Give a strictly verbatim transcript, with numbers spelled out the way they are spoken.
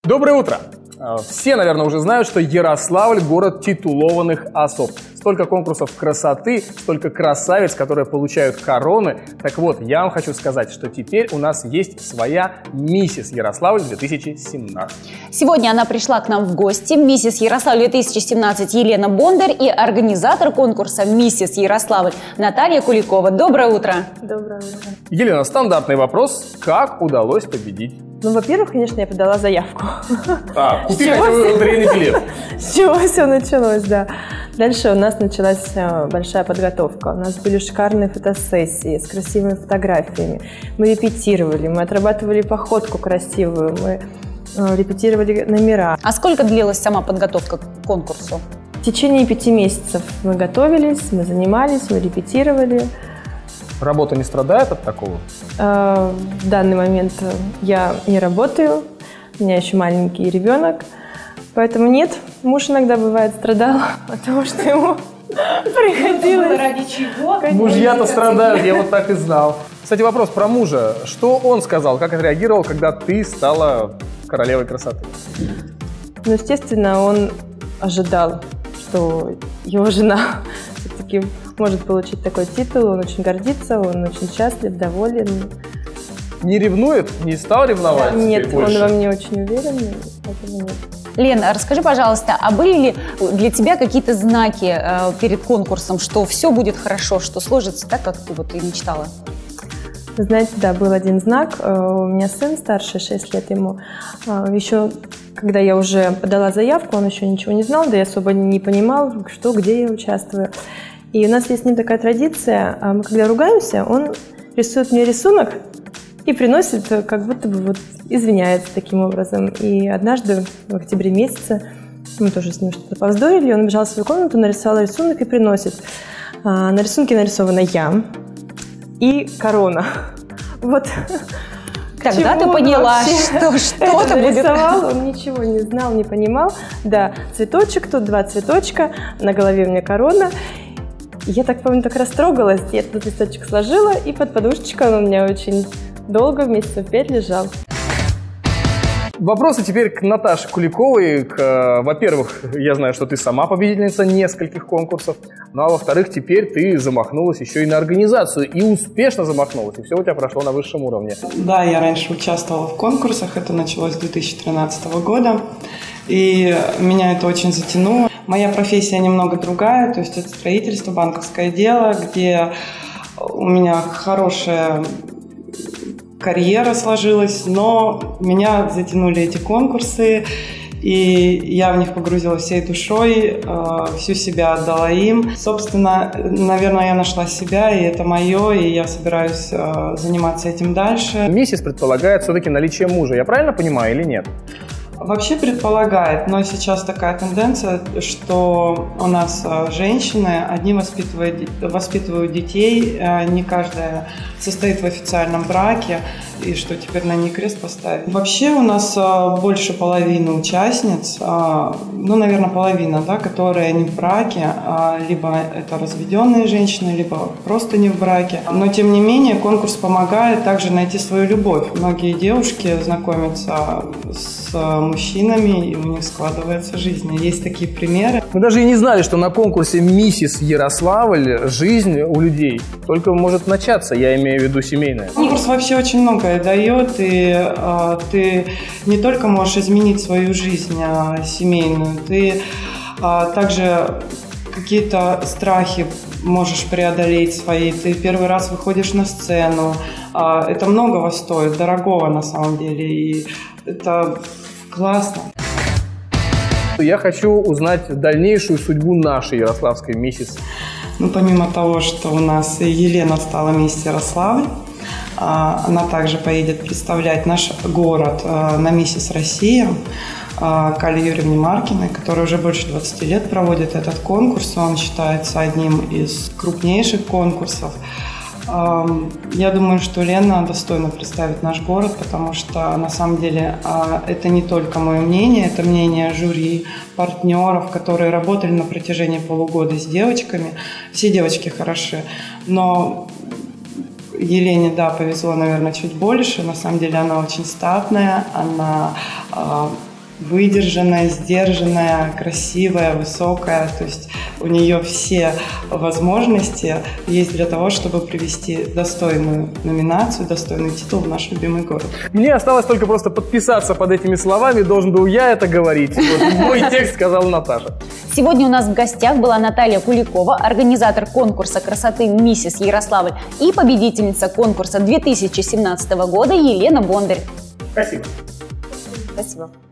Доброе утро! Все, наверное, уже знают, что Ярославль – город титулованных особ. Столько конкурсов красоты, столько красавиц, которые получают короны. Так вот, я вам хочу сказать, что теперь у нас есть своя миссис Ярославль две тысячи семнадцать. Сегодня она пришла к нам в гости. Миссис Ярославль две тысячи семнадцать Елена Бондарь и организатор конкурса «Миссис Ярославль» Наталья Куликова. Доброе утро! Доброе утро. Елена, стандартный вопрос. Как удалось победить? Ну, во-первых, конечно, я подала заявку. А, купи хотя бы лотерейный билет. С чего все началось, да. Дальше у нас началась большая подготовка. У нас были шикарные фотосессии с красивыми фотографиями. Мы репетировали, мы отрабатывали походку красивую, мы репетировали номера. А сколько длилась сама подготовка к конкурсу? В течение пяти месяцев мы готовились, мы занимались, мы репетировали. Работа не страдает от такого? В данный момент я не работаю, у меня еще маленький ребенок, поэтому нет, муж иногда бывает страдал от того, что ему приходилось. Ради чего? Мужья-то страдают, я вот так и знал. Кстати, вопрос про мужа. Что он сказал, как отреагировал, когда ты стала королевой красоты? Ну, естественно, он ожидал, что его жена все-таки может получить такой титул, он очень гордится, он очень счастлив, доволен. Не ревнует? Не стал ревновать? Нет, он во мне очень уверен, поэтому нет. Лена, расскажи, пожалуйста, а были ли для тебя какие-то знаки э, перед конкурсом, что все будет хорошо, что сложится так, как ты вот и мечтала? Вы знаете, да, был один знак. У меня сын старше, шесть лет ему. Еще когда я уже подала заявку, он еще ничего не знал, да и особо не понимал, что, где я участвую. И у нас есть с ним такая традиция, мы когда ругаемся, он рисует мне рисунок и приносит, как будто бы вот извиняется таким образом. И однажды в октябре месяце мы тоже с ним что-то повздорили, он бежал в свою комнату, нарисовал рисунок и приносит. На рисунке нарисована я и корона. Вот. Тогда ты поняла, что что-то будет. Нарисовал, он ничего не знал, не понимал. Да, цветочек, тут два цветочка, на голове у меня корона. Я так помню, так растрогалась, я этот листочек сложила, и под подушечкой он у меня очень долго, месяцев пять лежал. Вопросы теперь к Наташе Куликовой. К, во-первых, я знаю, что ты сама победительница нескольких конкурсов. Ну а во-вторых, теперь ты замахнулась еще и на организацию. И успешно замахнулась. И все у тебя прошло на высшем уровне. Да, я раньше участвовала в конкурсах. Это началось с две тысячи тринадцатого года. И меня это очень затянуло. Моя профессия немного другая. То есть это строительство, банковское дело, где у меня хорошая карьера сложилась, но меня затянули эти конкурсы, и я в них погрузилась всей душой, всю себя отдала им. Собственно, наверное, я нашла себя, и это мое, и я собираюсь заниматься этим дальше. Миссис предполагает все-таки наличие мужа, я правильно понимаю или нет? Вообще предполагает, но сейчас такая тенденция, что у нас женщины одни воспитывают, воспитывают детей, не каждая состоит в официальном браке, и что теперь на ней крест поставить. Вообще у нас больше половины участниц, ну, наверное, половина, да, которые не в браке, либо это разведенные женщины, либо просто не в браке. Но, тем не менее, конкурс помогает также найти свою любовь. Многие девушки знакомятся с мужчинами, и у них складывается жизнь. Есть такие примеры. Мы даже и не знали, что на конкурсе «Миссис Ярославль» жизнь у людей только может начаться, я имею в виду семейная. Конкурс вообще очень многое дает, и а, ты не только можешь изменить свою жизнь а, семейную, ты а, также какие-то страхи можешь преодолеть свои. Ты первый раз выходишь на сцену. А, это многого стоит, дорогого на самом деле, и это классно. Я хочу узнать дальнейшую судьбу нашей ярославской миссис. Ну, помимо того, что у нас Елена стала миссис Ярославль, она также поедет представлять наш город на «Миссис Россия» к Алле Юрьевне Маркиной, которая уже больше двадцати лет проводит этот конкурс. Он считается одним из крупнейших конкурсов. Я думаю, что Лена достойно представит наш город, потому что на самом деле это не только мое мнение, это мнение жюри, партнеров, которые работали на протяжении полугода с девочками. Все девочки хороши, но Елене, да, повезло, наверное, чуть больше. На самом деле она очень статная, она выдержанная, сдержанная, красивая, высокая. То есть у нее все возможности есть для того, чтобы привести достойную номинацию, достойный титул в наш любимый город. Мне осталось только просто подписаться под этими словами, должен был я это говорить. Вот мой текст сказала Наташа. Сегодня у нас в гостях была Наталья Куликова, организатор конкурса красоты «Миссис Ярославль» и победительница конкурса две тысячи семнадцатого года Елена Бондарь. Спасибо. Спасибо.